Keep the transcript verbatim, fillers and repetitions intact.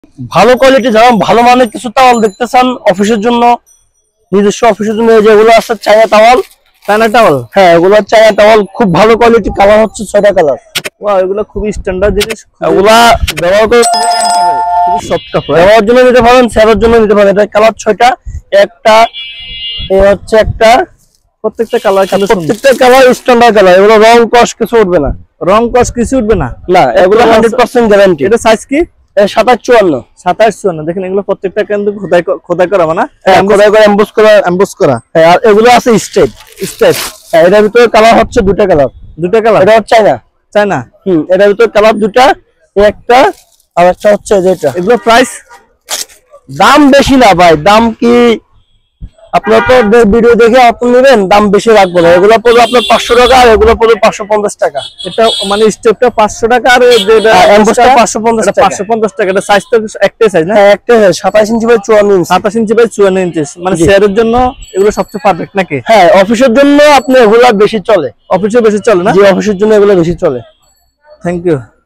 ভালো কোয়ালিটি যেমন ভালো মানের কিছু টাওয়াল দেখতে চান অফিসের জন্য, নিজস্ব অফিসের জন্য, এই যেগুলো আছে চায়না টাওয়াল, চায়না টাওয়াল, হ্যাঁ এগুলো চায়না টাওয়াল খুব ভালো কোয়ালিটি, কালার হচ্ছে ছয়টা কালার। ওয়াও, এগুলো খুবই স্ট্যান্ডার্ড জিনিস, এগুলা ব্যবহার করে খুবই সফট কাপড়, ব্যবহারের জন্য নিতে পারেন, সেরার জন্য নিতে পারেন। এটা কালার ছয়টা, একটা এই হচ্ছে একটা, প্রত্যেকটা কালার কিন্তু প্রত্যেকটা কালার স্ট্যান্ডার্ড কালার, এগুলো রং কস কিছু উঠবে না, রং কস কিছু উঠবে না, না এগুলো হান্ড্রেড পার্সেন্ট গ্যারান্টি। এটা সাইজ কি? সাতাশ চুয়ান্ন, সাতাশ চুয়ান্ন। দেখেন এগুলো প্রত্যেকটা কিন্তু খোদাই খোদাই করা, মানে খোদাই করে এমবোস করা, এমবোস করা। হ্যাঁ আর এগুলো আছে স্ট্রেট স্ট্রেট। হ্যাঁ এটার ভিতরে কালার হচ্ছে দুটা কালার, দুটা কালার। এটা হচ্ছে চায়না, চায়না, হুম এটার ভিতরে কালার দুটা, একটা আর একটা হচ্ছে যেটা। এগুলো প্রাইস দাম বেশি না ভাই, দাম কি আপনার তো ভিডিও দেখে আপনি নেবেন, দাম বেশি রাখবো না। এগুলো পড়বে আপনার পাঁচশো টাকা, আর এগুলো পড়বে পাঁচশো পঞ্চাশ টাকা। এটা মানে স্টেপটা পাঁচশো টাকা, আর এমবোসটা পাঁচশো পঞ্চাশ টাকা। পাঁচশো পঞ্চাশ টাকা। এটা সাইজ তো একটাই সাইজ না? হ্যাঁ একটা সাতাশ ইঞ্চি বাই চুয়ান্ন ইঞ্চি, সাতাশ ইঞ্চি বাই চুয়ান্ন ইঞ্চি, মানে শেয়ারের জন্য এগুলো সবচেয়ে পারফেক্ট নাকি? হ্যাঁ অফিসের জন্য আপনি এগুলো বেশি চলে, অফিসে বেশি চলে না? জি অফিসের জন্য এগুলো বেশি চলে। Thank you.